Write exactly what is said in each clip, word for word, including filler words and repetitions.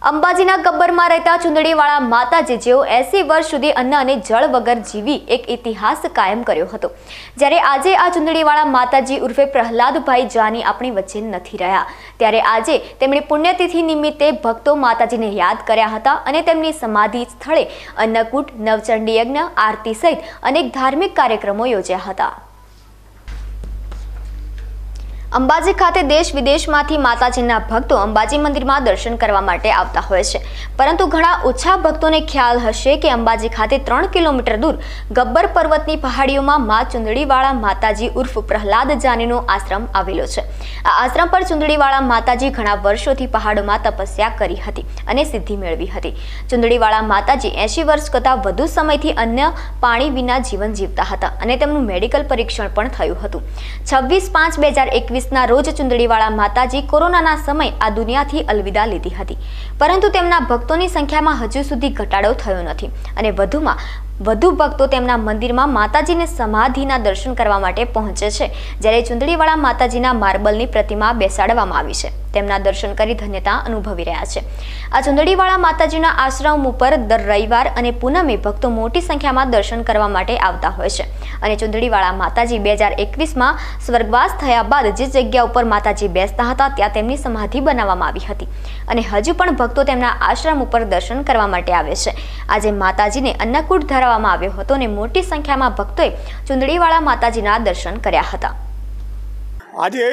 અંબાજીના ગબ્બરમાં રહેતા ચુંદડીવાળા માતાજી જેઓ એસી વર્ષ સુધી અન્ન અને જળ વગર જીવી એક ઇતિહાસ કાયમ કર્યો હતો। જ્યારે આજે આ ચુંદડીવાળા માતાજી ઉર્ફે પ્રહલાદભાઈ જાની આપણી વચ્ચે નથી રહ્યા, ત્યારે આજે તેમની પુણ્યતિથિ નિમિત્તે ભક્તો માતાજીને યાદ કર્યા હતા અને તેમની સમાધિ સ્થળે અન્નકૂટ, નવચંડી યજ્ઞ, આરતી સહિત અનેક ધાર્મિક કાર્યક્રમો યોજ્યા હતા। અંબાજી ખાતે દેશ વિદેશમાંથી માતાજીના ભક્તો અંબાજી મંદિરમાં દર્શન કરવા માટે આવતા હોય છે, પરંતુ ઘણા ઓછા ભક્તોને ખ્યાલ હશે કે અંબાજી ખાતે ત્રણ કિલોમીટર દૂર ગબ્બર પર્વતની પહાડીઓમાં મા ચુંદડીવાળા માતાજી ઉર્ફ પ્રહલાદ જાનીનો આશ્રમ આવેલો છે। આ આશ્રમ પર ચુંદડીવાળા માતાજી ઘણા વર્ષોથી પહાડોમાં તપસ્યા કરી હતી અને સિદ્ધિ મેળવી હતી। ચુંદડીવાળા માતાજી એંશી વર્ષ કરતાં વધુ સમયથી અન્ન પાણી વિના જીવન જીવતા હતા અને તેમનું મેડિકલ પરીક્ષણ પણ થયું હતું। છવ્વીસ પાંચ બે હજાર એકવીસ ના રોજ ચુંદડીવાળા માતાજી કોરોનાના સમય આ દુનિયાથી અલવિદા લીધી હતી, પરંતુ તેમના ભક્તોની સંખ્યામાં હજુ સુધી ઘટાડો થયો નથી અને વધુમાં વધુ ભક્તો તેમના મંદિરમાં માતાજીને સમાધિના દર્શન કરવા માટે પહોંચે છે। જ્યારે ચુંદડીવાળા માતાજીના માર્બલની પ્રતિમા બેસાડવામાં આવી છે, તેમના દર્શન કરી ધન્યતા અનુભવી રહ્યા છે। આ ચુંદડીવાળા માતાજીના આશ્રમ ઉપર દર રવિવાર અને પૂનમે ભક્તો મોટી સંખ્યામાં દર્શન કરવા માટે આવતા હોય છે અને ચુંદડીવાળા માતાજી બે હજાર એકવીસમાં સ્વર્ગવાસ થયા બાદ જે જગ્યા ઉપર માતાજી બેસતા હતા ત્યાં તેમની સમાધિ બનાવવામાં આવી હતી અને હજુ પણ ભક્તો તેમના આશ્રમ ઉપર દર્શન કરવા માટે આવે છે। આજે માતાજીને અન્નકૂટ ધરાવવામાં આવ્યો હતો અને મોટી સંખ્યામાં ભક્તોએ ચુંદડીવાળા માતાજીના દર્શન કર્યા હતા। આજે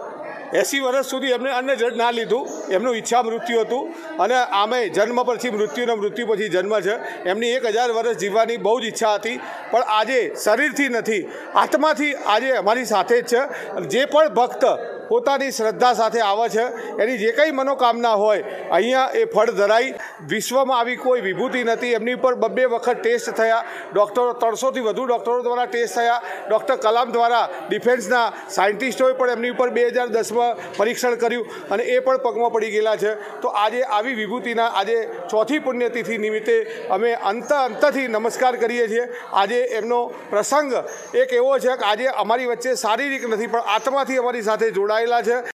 એસી વર્ષ સુધી એમને અન્ન જળ ના લીધું, એમનું ઈચ્છા મૃત્યુ હતું અને આમે જન્મ પછી મૃત્યુનો મૃત્યુ પછી જન્મ છે। એમની એક હજાર વર્ષ જીવવાની બહુ જ ઈચ્છા હતી, પણ આજે શરીરથી નથી, આત્માથી આજે અમારી સાથે જ છે। જે પણ ભક્ત પોતાની શ્રદ્ધા સાથે આવે છે એની જે કંઈ મનોકામના હોય અહીંયા એ ફળ ધરાઈ। વિશ્વમાં આવી કોઈ વિભૂતિ નથી। એમની ઉપર બબ્બે વખત ટેસ્ટ થયા, ડૉક્ટરો ત્રણસોથી વધુ ડૉક્ટરો દ્વારા ટેસ્ટ થયા। ડૉક્ટર કલામ દ્વારા ડિફેન્સના સાયન્ટિસ્ટોએ પણ એમની ઉપર બે હજાર દસમાં પરીક્ષણ કર્યું અને એ પણ પગમાં પડી ગયેલા છે। તો આજે આવી વિભૂતિના આજે ચોથી પુણ્યતિથિ નિમિત્તે અમે અંત અંતથી નમસ્કાર કરીએ છીએ। આજે એમનો પ્રસંગ એક એવો છે કે આજે અમારી વચ્ચે શારીરિક નથી પણ આત્માથી અમારી સાથે જોડાયેલા છે।